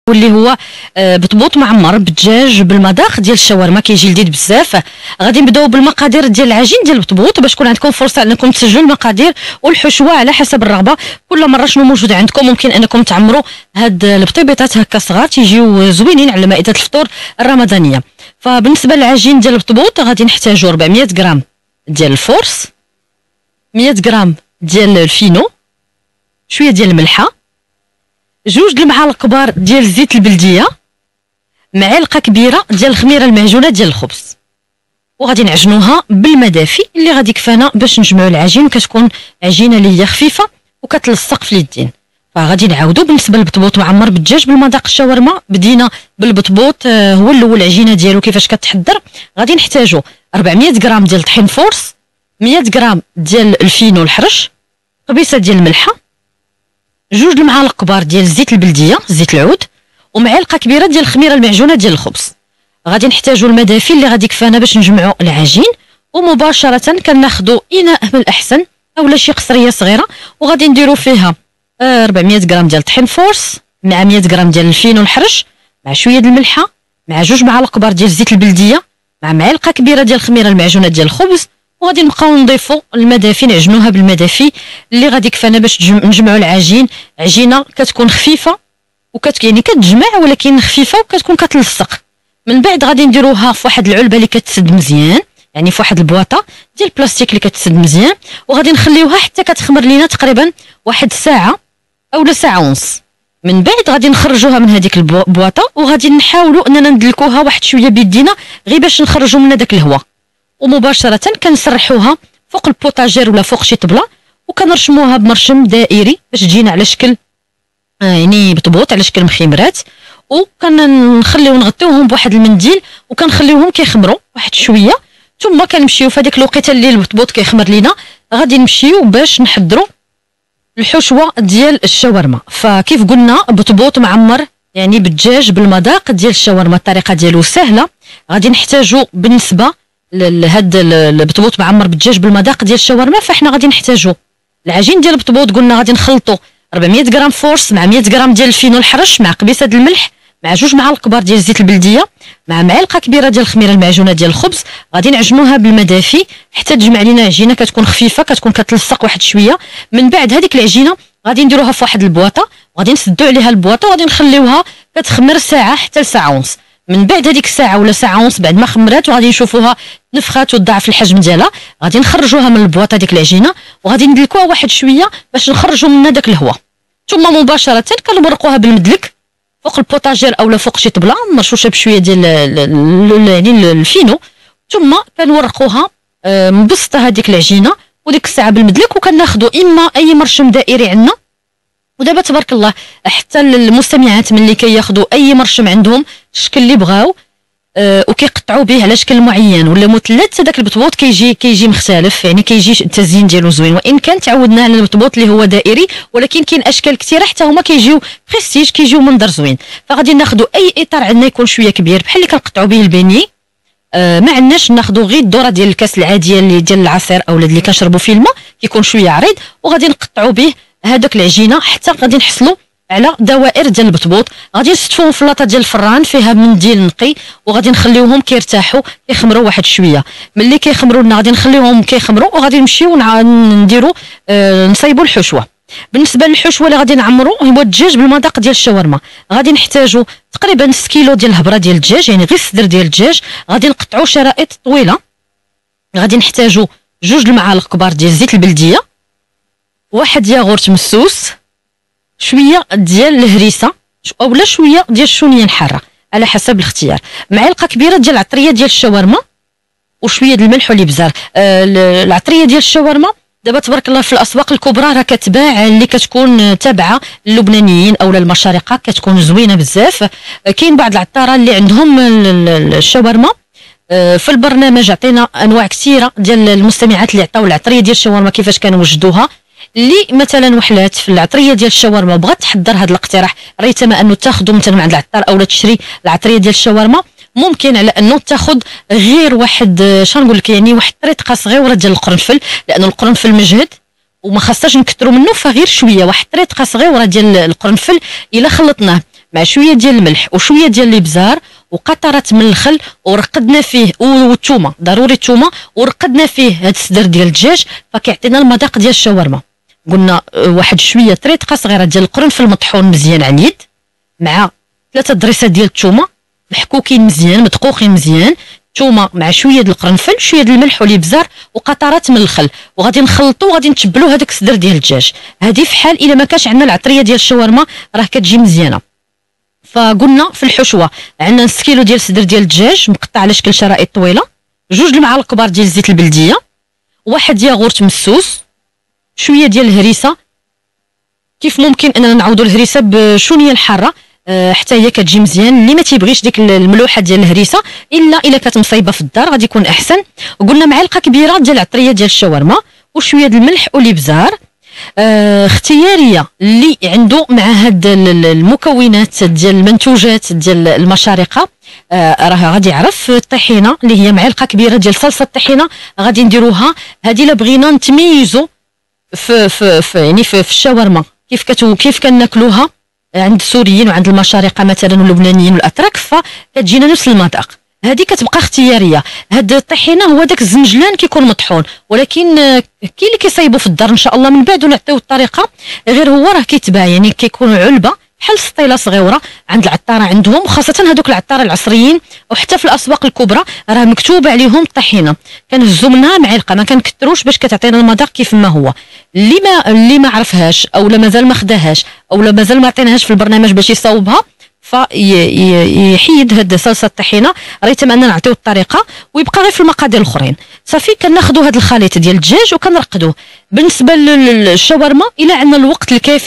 واللي هو بطبوط معمر بالدجاج بالمذاق ديال الشاورما كيجي لذيذ بزاف. غادي نبداو بالمقادير ديال العجين ديال البطبوط باش تكون عندكم فرصه انكم تسجلوا المقادير والحشوه على حسب الرغبه. كل مره شنو موجود عندكم ممكن انكم تعمروا هاد البطيبيطات هكا صغار تيجيو زوينين على مائده الفطور الرمضانيه. فبالنسبه للعجين ديال البطبوط غادي نحتاجوا 400 غرام ديال الفورس، 100 غرام ديال الفينو، شويه ديال الملحه، 2 المعالق كبار ديال الزيت البلديه، معلقه كبيره ديال الخميره المعجونه ديال الخبز. وغادي نعجنوها بالمدافي اللي غادي يكفانا باش نجمعوا العجين وكتكون عجينه اللي هي خفيفه وكتلصق في اليدين. فغادي نعاودوا بالنسبه للبطبوط معمر بالدجاج بالمذاق الشاورما. بدينا بالبطبوط هو الاول العجينه ديالو كيفاش كتحضر. غادي نحتاجوا 400 غرام ديال طحين فورس، 100 غرام ديال الفينو الحرش، قبيصه ديال الملحه، 2 المعالق كبار ديال الزيت البلديه زيت العود، ومعلقه كبيره ديال الخميره المعجونه ديال الخبز. غادي نحتاجوا المدافي اللي غادي يكفانا باش نجمعوا العجين. ومباشره كناخذوا اناء من الاحسن اولا شي قصريه صغيره وغادي نديروا فيها 400 غرام ديال طحين فورس مع 100 غرام ديال الفينو الحرش مع شويه ديال الملحه مع 2 معالق كبار ديال الزيت البلديه مع معلقه كبيره ديال الخميره المعجونه ديال الخبز. وغادي نبقاو نضيفوا المدافي نعجنوها بالمدافي اللي غادي يكفانا باش نجمعوا العجين. عجينه كتكون خفيفه يعني كتجمع ولكن خفيفه وكتكون كتلصق. من بعد غادي نديروها في واحد العلبه اللي كتسد مزيان، يعني في واحد البواطه ديال البلاستيك اللي كتسد مزيان، وغادي نخليوها حتى كتخمر لينا تقريبا واحد ساعه اولا ساعه ونص. من بعد غادي نخرجوها من هذيك البواطه وغادي نحاولوا اننا ندلكوها واحد شويه بيدينا غير باش نخرجوا منها داك الهواء. ومباشره كنسرحوها فوق البوطاجير ولا فوق شي طبله وكنرشموها بمرشم دائري باش تجينا على شكل يعني بطبوط على شكل مخيمرات. وكنخليو نغطيوهم بواحد المنديل وكنخليوهم كيخمروا واحد شويه. ثم كنمشيو في هذيك الوقيته اللي البطبوط كيخمر لينا غادي نمشيو باش نحضروا الحشوه ديال الشاورما. فكيف قلنا بطبوط معمر يعني بالدجاج بالمذاق ديال الشاورما. الطريقه ديالو سهله. غادي نحتاجو بالنسبه لهاد البطبوط معمر بالدجاج بالمذاق ديال الشاورما فاحنا غادي نحتاجو العجين ديال البطبوط. قلنا غادي نخلطوا 400 غرام فورس مع 100 غرام ديال الفينو الحرش مع قبيصه ديال الملح مع 2 معالق كبار ديال الزيت البلديه مع معلقه كبيره ديال الخميره المعجونه ديال الخبز. غادي نعجنوها بالمدافي حتى تجمع لينا عجينه كتكون خفيفه كتكون كتلصق واحد شويه. من بعد هذيك العجينه غادي نديروها في واحد البواطه وغادي نسدوا عليها البواطه وغادي نخليوها كتخمر ساعه حتى لساعه ونص. من بعد هذيك الساعه ولا ساعه ونص بعد ما خمرات وغادي نشوفوها نفخات وتضاعف الحجم ديالها غادي نخرجوها من البواطه ديك العجينه وغادي ندلكوها واحد شويه باش نخرجوا منها داك الهواء. ثم مباشره كنورقوها بالمدلك فوق البوطاجير اولا فوق شي طبله مرشوشه بشويه ديال يعني الفينو. ثم كنورقوها مبسطه هذيك العجينه وديك الساعه بالمدلك وكناخذوا اما اي مرشم دائري عندنا. ودابا تبارك الله حتى المستمعات ملي كياخذوا اي مرشم عندهم الشكل اللي بغاو وكيقطعوا به على شكل معين ولا مثلث داك البطبوط كيجي مختلف يعني كيجي التزيين ديالو زوين. وان كان تعودنا على البطبوط اللي هو دائري ولكن كاين اشكال كثيره حتى هما كيجيو بريستيج كيجيو منظر زوين. فغادي ناخذوا اي اطار عندنا يكون شويه كبير بحال اللي كنقطعوا به البيني. ما عندناش ناخذوا غير الدوره ديال الكاس العاديه اللي ديال العصير اولا اللي كنشربوا فيه الماء كيكون شويه عريض وغادي نقطعوا به هذاك العجينه حتى غادي نحصلوا على دوائر ديال البطبوط. غادي نستفوهم في لاطه ديال الفران فيها منديل نقي وغادي نخليوهم كيرتاحوا كيخمروا واحد شويه. ملي كيخمروا لنا غادي نخليوهم كيخمروا وغادي نمشيو نديروا نصايبوا الحشوه. بالنسبه للحشوه اللي غادي نعمروا هو الدجاج بالمذاق ديال الشاورما. غادي نحتاجوا تقريبا 6 كيلو ديال الهبره ديال الدجاج يعني غير الصدر ديال الدجاج. غادي نقطعوا شرائط طويله. غادي نحتاجوا 2 المعالق كبار ديال الزيت البلديه، واحد ياغورت مسوس، شويه ديال الهريسه اولا شويه ديال الشونيه الحاره على حسب الاختيار، معلقه كبيره ديال العطريه ديال الشاورما وشويه ديال الملح والابزار. العطريه ديال الشاورما دابا تبارك الله في الاسواق الكبرى راه كتباع اللي كتكون تابعه للبنانيين اولا المشارقه كتكون زوينه بزاف. كاين بعض العطاره اللي عندهم الشاورما. في البرنامج عطينا انواع كثيره ديال المستمعات اللي عطاو العطريه ديال الشاورما كيفاش كانوا وجدوها. اللي مثلا وحلات في العطريه ديال الشاورما بغات تحضر هذا الاقتراح ريتما انه تاخذوا مثلا من عند العطار اولا تشري العطريه ديال الشاورما ممكن على انه تاخذ غير واحد شنو نقول لك يعني واحد طريقه صغيره ديال القرنفل لانه القرنفل مجهد وما خاصناش نكثروا منه فغير شويه واحد طريقه صغيره ديال القرنفل الا خلطناه مع شويه ديال الملح وشويه ديال الابزار وقطرات من الخل، ورقدنا فيه والثومه، ضروري الثومه، ورقدنا فيه هذا الصدر ديال الدجاج، فكيعطينا المذاق ديال الشاورما. قلنا واحد شويه طريقه صغيره ديال القرنفل مطحون مزيان على اليد، مع 3 ضريسات ديال الثومه محكوكين مزيان مدقوقين مزيان، الثومه مع شويه ديال القرنفل، شويه ديال الملح والابزار وقطرات من الخل، وغادي نخلطوا وغادي نتبلوا هذاك الصدر ديال الدجاج. هذه في حال الا ما كانش عندنا العطريه ديال الشاورما راه كتجي مزيانه. فقلنا في الحشوه عندنا نص كيلو ديال الصدر ديال الدجاج مقطع على شكل شرائط طويله، 2 المعالق كبار ديال الزيت البلديه، 1 ياغورت مسوس، شويه ديال الهريسه، كيف ممكن اننا نعوضوا الهريسه بشونيه الحاره حتى هي كتجي مزيان. اللي ما تيبغيش ديك الملوحه ديال الهريسه الا كانت مصايبه في الدار غادي يكون احسن. قلنا معلقه كبيره ديال العطريه ديال الشاورما وشويه ديال الملح والابزار. اختياريه اللي عنده مع هاد المكونات ديال المنتوجات ديال المشارقه راه غادي يعرف. الطحينه اللي هي معلقه كبيره ديال صلصه الطحينه غادي نديروها. هذه الا بغينا نتميزوا في الشاورما كيف كناكلوها عند السوريين وعند المشارقه مثلا واللبنانيين والاتراك، فكتجينا نفس المذاق. هذه كتبقى اختياريه. هاد الطحينه هو داك الزنجلان كيكون مطحون، ولكن كاين اللي كيصايبوا في الدار ان شاء الله من بعد ونعطيو الطريقه. غير هو راه كيتباع يعني كيكون علبه بحال سطيله صغيره عند العطاره عندهم، وخاصه هذوك العطاره العصريين وحتى في الاسواق الكبرى راه مكتوب عليهم الطحينه. كنهزوا منها معلقه ما كنكثروش باش كتعطينا المذاق كيف ما هو. اللي ما عرفهاش او لا مازال ما خداهاش او لا مازال ما عطيناهاش في البرنامج باش يصاوبها فيحيد هاد صلصه الطحينه، ريت اننا نعطيو الطريقه ويبقى غير في المقادير الاخرين. صافي كناخذوا هاد الخليط ديال الدجاج وكنرقدوه. بالنسبه للشاورما الا عندنا الوقت الكافي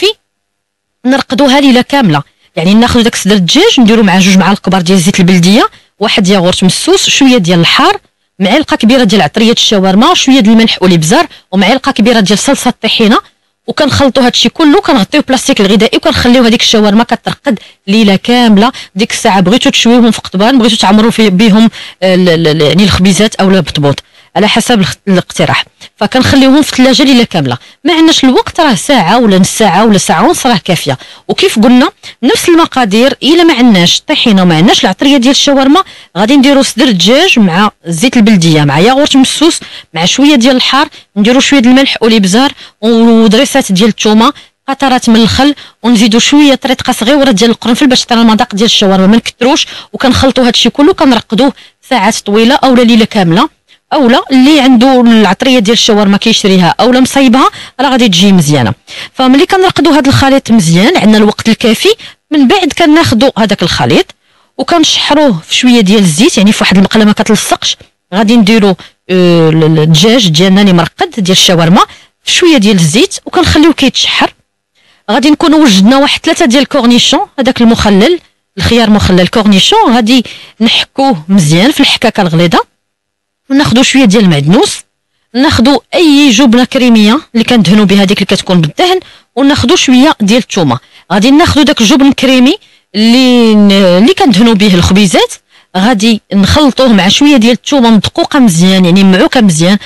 نرقدوها ليله كامله، يعني ناخذ داك صدر الدجاج نديرو مع 2 معالق كبار ديال الزيت البلديه، 1 ياغورت مسوس، شويه ديال الحار، معلقه كبيره ديال عطريه الشاورما، شويه ديال الملح والابزار، ومعلقه كبيره ديال صلصه الطحينه، وكنخلطوا هادشي كله كنغطيو بلاستيك الغذائي وكنخليو هذيك الشاورما كترقد ليله كامله. ديك الساعه بغيتو تشويوهم في قطبان، بغيتو تعمروا بهم يعني الخبيزات او البطبوط على حسب الاقتراح، فكنخليوهم في الثلاجه ليله كامله. ما عندناش الوقت راه ساعه ولا نص ساعه ولا ساعه ونص راه كافيه. وكيف قلنا نفس المقادير، الا ما عندناش طحينه وما عندناش العطريه ديال الشاورما غادي نديرو صدر الدجاج مع الزيت البلديه مع ياغورت مسوس مع شويه ديال الحار، نديرو شويه ديال الملح والابزار ودريسات ديال الثومه، قطرات من الخل، ونزيدوا شويه طريقه صغيره ديال القرنفل باش تعطينا المذاق ديال الشاورما. ما نكثروش، وكنخلطوا هادشي كله كنرقدوه ساعات طويله اولا ليله كامله، اولا اللي عنده العطريه ديال الشاورما كيشريها اولا مصايبها راه غادي تجي مزيانه. فملي كنرقدوا هذا الخليط مزيان عندنا الوقت الكافي، من بعد كناخذوا هذاك الخليط وكنشحروه في شويه ديال الزيت، يعني في واحد المقله ما كتلصقش. غادي نديروا الدجاج ديالنا اللي مرقد ديال الشاورما في شويه ديال الزيت وكنخليوه كيتشحر. غادي نكونوا وجدنا واحد 3 ديال الكورنيشون، هذاك المخلل الخيار مخلل كورنيشون، غادي نحكوه مزيان في الحكاكه الغليظه، وناخذوا شويه ديال المعدنوس، ناخذوا اي جبنه كريميه اللي كندهنوا بها ديك اللي كتكون بالدهن، وناخذوا شويه ديال الثومه. غادي ناخذوا داك الجبن الكريمي اللي كندهنوا به الخبيزات، غادي نخلطوه مع شويه ديال الثومه مدقوقه مزيان يعني معوكه مزيان،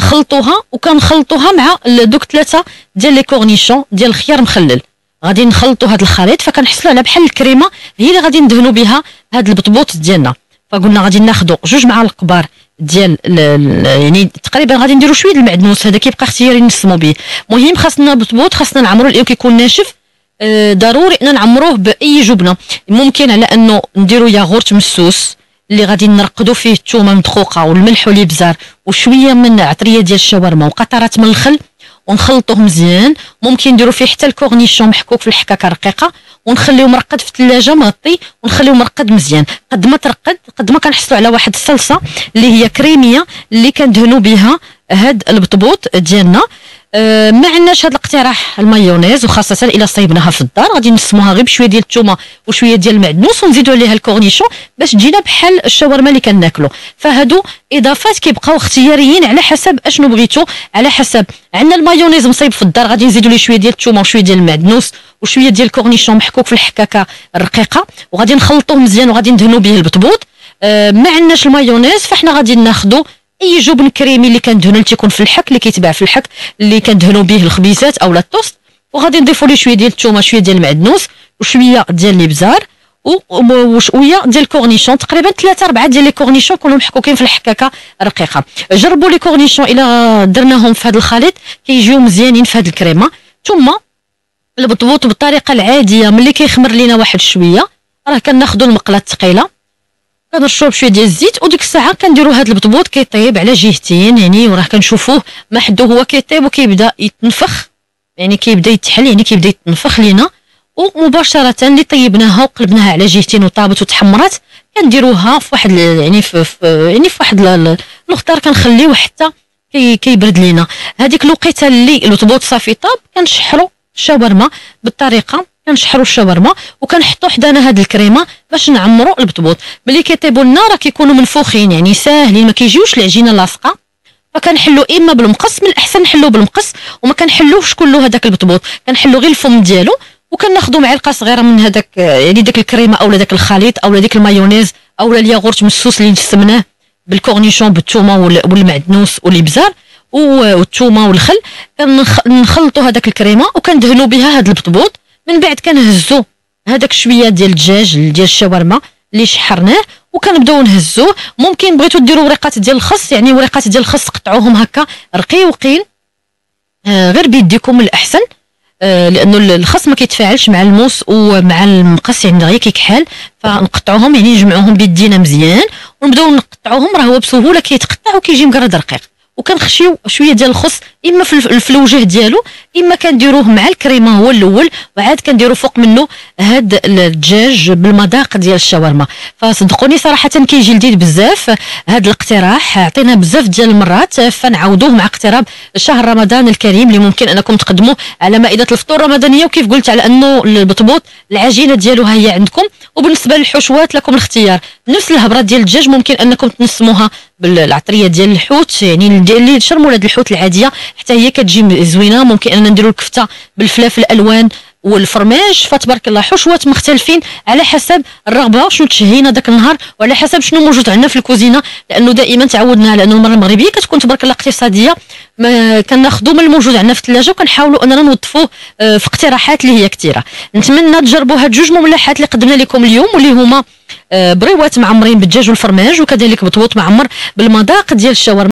كنخلطوها مع دوك 3 ديال لي كورنيشون ديال الخيار مخلل. غادي نخلطوا هذا الخليط فكنحصلوا على بحال الكريمه هي اللي غادي ندهنوا بها هذا البطبوط ديالنا. فقلنا غادي ناخذوا 2 معالق كبار ديال يعني تقريبا غادي نديروا شويه ديال المعدنوس، هذا كيبقى اختياري نسمو به. المهم خاصنا بطبوط، خاصنا نعمروا لانه كيكون ناشف، ضروري ان نعمروه باي جبنه. ممكن على انه نديروا ياغورت مسوس اللي غادي نرقدوا فيه الثومه مدقوقه والملح والابزار وشويه من عطريه ديال الشاورما وقطرات من الخل ونخلطوه مزيان. ممكن نديروا فيه حتى الكورنيشون محكوك في الحكاكه رقيقه ونخليوه مرقد في الثلاجه مغطي ونخليوه مرقد مزيان. قد ما ترقد قد ما كنحصلوا على واحد الصلصه اللي هي كريميه اللي كندهنوا بها هاد البطبوط ديالنا. ما عندناش هذا الاقتراح المايونيز، وخاصه الا صايبناها في الدار غادي نسموها غير بشويه ديال الثومه وشويه ديال المعدنوس ونزيدوا عليها الكورنيشون باش تجينا بحال الشاورما اللي كناكلوا. فهادو اضافات كيبقاو اختياريين على حسب اشنو بغيتو. على حسب عندنا المايونيز مصايب في الدار غادي نزيدوا ليه شويه ديال الثومه وشويه ديال المعدنوس وشويه ديال الكورنيشون محكوك في الحكاكه الرقيقه وغادي نخلطوه مزيان وغادي ندهنوا به البطبوط. ما عندناش المايونيز فاحنا غادي ناخذوا اي جبن كريمي اللي كندهنوا اللي تيكون في الحك اللي كيتباع في الحك اللي كندهنوا به الخبيزات اولا التوست، وغادي نضيفوا ليه شويه ديال الثومه شويه ديال المعدنوس وشويه ديال الابزار وشويه ديال الكورنيشون، تقريبا 3 4 ديال لي كورنيشون كلهم محكوكين في الحكاكه رقيقه. جربوا لي كورنيشون الا درناهم في هذا الخليط كيجيو مزيانين في هذه الكريمه. ثم البطبوط بالطريقه العاديه ملي كيخمر لينا واحد شويه راه كناخذوا المقله الثقيله كنرشوه بشويه ديال الزيت، وديك الساعه كنديروا هذا البطبوط كيطيب على جهتين، يعني وراه كنشوفوه ما حدو هو كيطيب وكيبدا يتنفخ، يعني كيبدا يتحل، يعني كيبدا يتنفخ لينا. ومباشره اللي طيبناها وقلبناها على جهتين وطابت وتحمرات كنديروها في واحد يعني في واحد المقدار كنخليوه حتى كيبرد لينا. هذيك الوقيته اللي البطبوط صافي طاب كنشحروا الشاورما بالطريقه، كنشحروا الشاورما وكنحطوا حدانا هاد الكريمه باش نعمروا البطبوط. ملي كيطيبوا لنا راه كيكونوا منفوخين يعني ساهلين، ما كيجيوش العجينه لاصقه، فكنحلوا اما بالمقص، من الاحسن نحلوه بالمقص وما كنحلوهش كله هذاك البطبوط، كنحلوا غير الفم ديالو وكناخذوا معلقه صغيره من هذاك يعني داك الكريمه اولا داك الخليط اولا ديك المايونيز اولا الياغورت مسوس اللي نسمناه بالكورنيشون بالثومه والمعدنوس والابزار والثومه والخل، كنخلطوا هذاك الكريمه وكندهنوا بها هذا البطبوط. من بعد كنهزوا هذاك شويه ديال الدجاج ديال الشاورما اللي شحرناه وكنبداو نهزوه. ممكن بغيتوا ديروا وريقات ديال الخس، يعني وريقات ديال الخس قطعوهم هكا رقيقين غير بيديكم الاحسن، لانه الخس ما كيتفاعلش مع الموس ومع المقص، يعني غير كيكحل، فنقطعوهم يعني نجمعوهم بيدينا مزيان ونبداو نقطعوهم، راه هو بسهوله كيتقطع وكيجي مقرد رقيق. وكنخشيو شويه ديال الخس اما في الوجه ديالو، اما كنديروه مع الكريمه هو الاول وعاد كنديروا فوق منه هاد الدجاج بالمذاق ديال الشاورما. فصدقوني صراحه كيجي لذيذ بزاف هاد الاقتراح، عطينا بزاف ديال المرات، فنعاودوه مع اقتراب شهر رمضان الكريم اللي ممكن انكم تقدموه على مائده الفطور الرمضانيه. وكيف قلت على انه البطبوط العجينه ديالو ها هي عندكم، وبالنسبه للحشوات لكم الاختيار، نفس الهبره ديال الدجاج ممكن انكم تنسموها بالعطريه ديال الحوت، يعني اللي شرموله ديال الحوت العاديه حتى هي كتجي زوينه. ممكن اننا نديروا الكفته بالفلافل الالوان والفرماج، فتبارك الله حشوات مختلفين على حسب الرغبه شنو تشهينا ذاك النهار وعلى حسب شنو موجود عندنا في الكوزينه، لانه دائما تعودنا لانه المره المغربيه كتكون تبارك الله اقتصاديه، ما كناخذوا من الموجود عندنا في الثلاجه وكنحاولوا اننا نوظفوه في اقتراحات اللي هي كثيره. نتمنى تجربوا هاد جوج مملحات اللي قدمنا لكم اليوم واللي هما بريوات معمرين بالدجاج والفرماج، وكذلك بطبوط معمر بالمذاق ديال الشاورما.